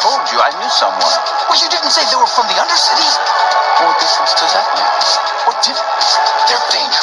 told you I knew someone. Well, you didn't say they were from the Undercity. What difference does that make? What difference? They're dangerous.